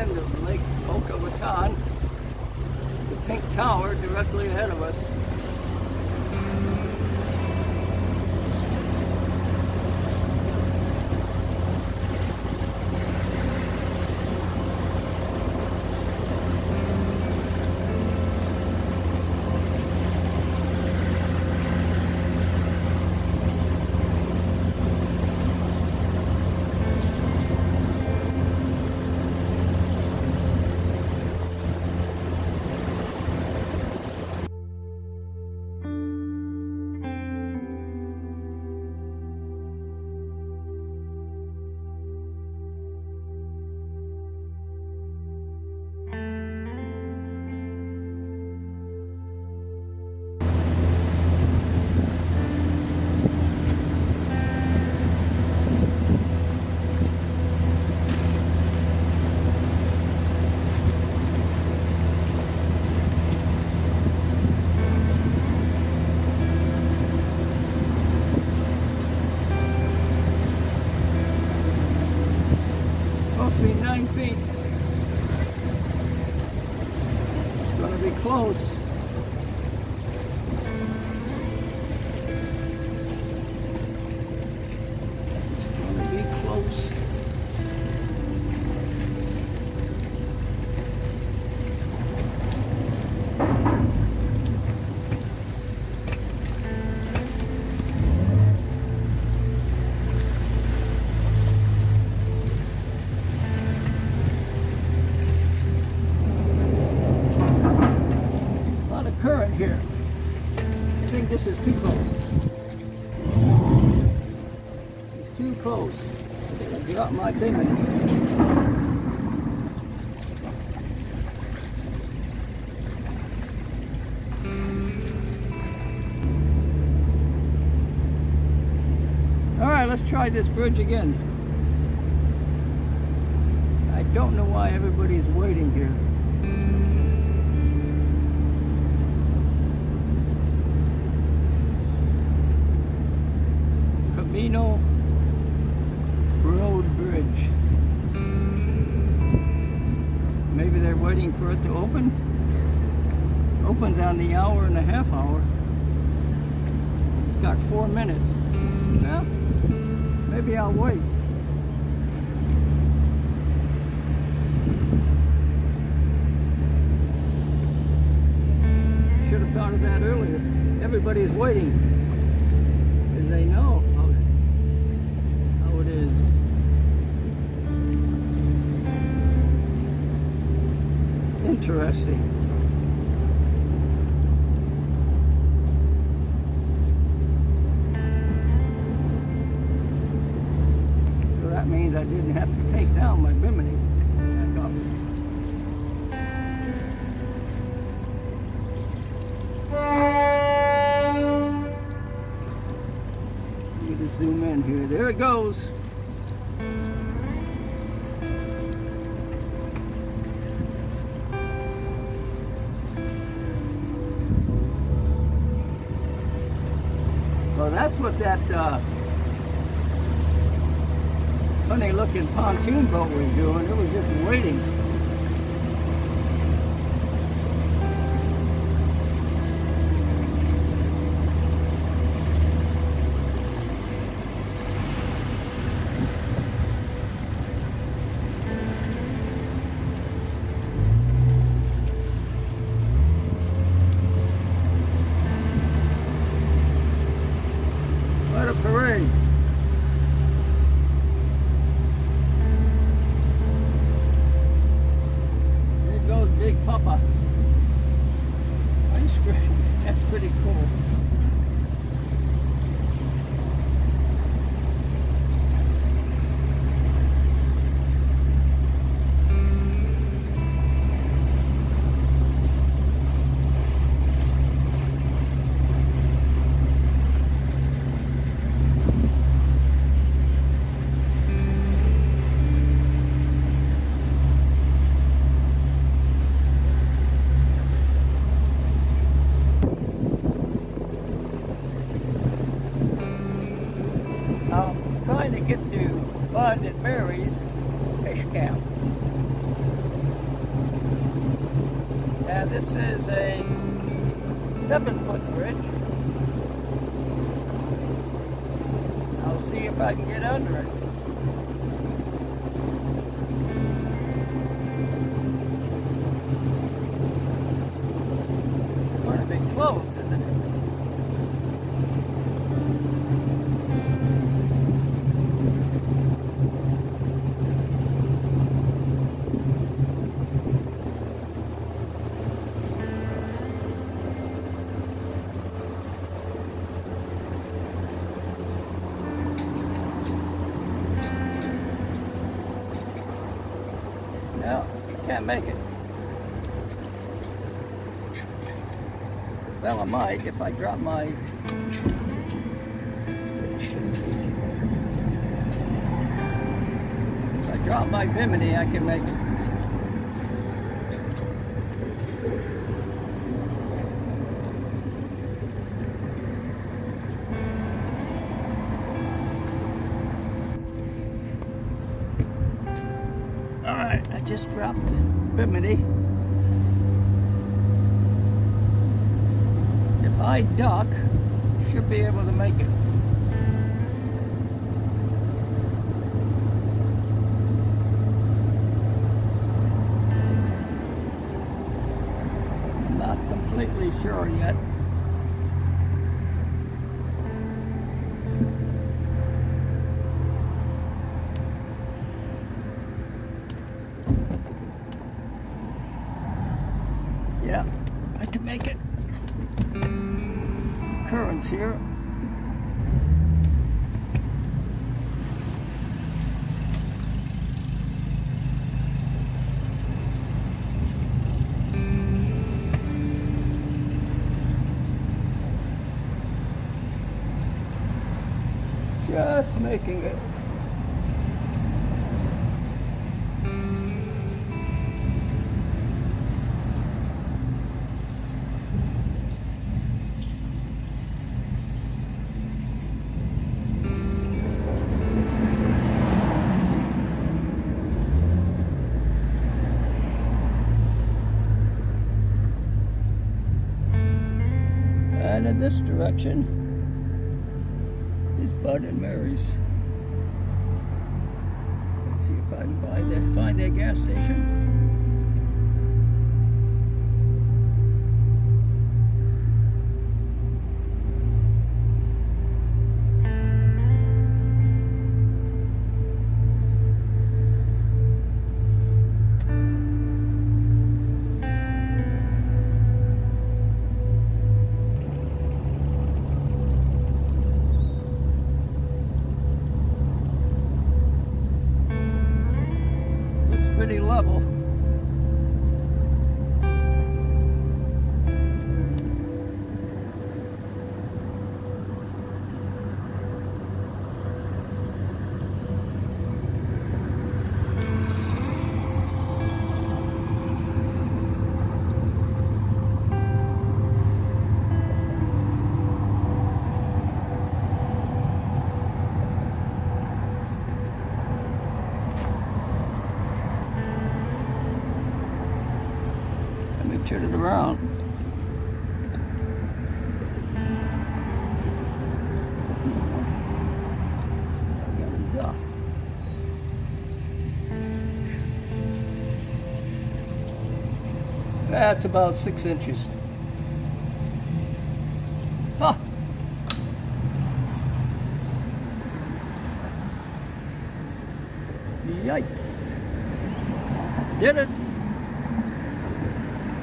end of Lake Boca Raton. The pink tower directly ahead of us. Supposed to be 9 feet. It's going to be close. It's going to be close. Current here. I think this is too close. It's too close. I got my bimini. Alright, let's try this bridge again. I don't know why everybody's waiting here. Camino Road Bridge. Maybe they're waiting for it to open. Opens on the hour-and-a-half hour. It's got 4 minutes. Well, maybe I'll wait. Should have thought of that earlier. Everybody's waiting because they know how it is. Interesting. So that means I didn't have to take down my bimini back up. Let me just zoom in here. There it goes. Well, that's what that funny looking pontoon boat was doing. It was just waiting. What a parade. a 7-foot bridge. I'll see if I can get under it. It's going to be close, isn't it? No, can't make it. Well, I might if I drop my... If I drop my bimini, I can make it. Alright, I just dropped bimini. If I duck, should be able to make it. I'm not completely sure yet. Yeah, I can make it. Some currents here. Just making it. And in this direction is Bud and Mary's. Let's see if I can find their gas station. Pretty level. Turn it around. That's about 6 inches. Huh. Yikes. Did it.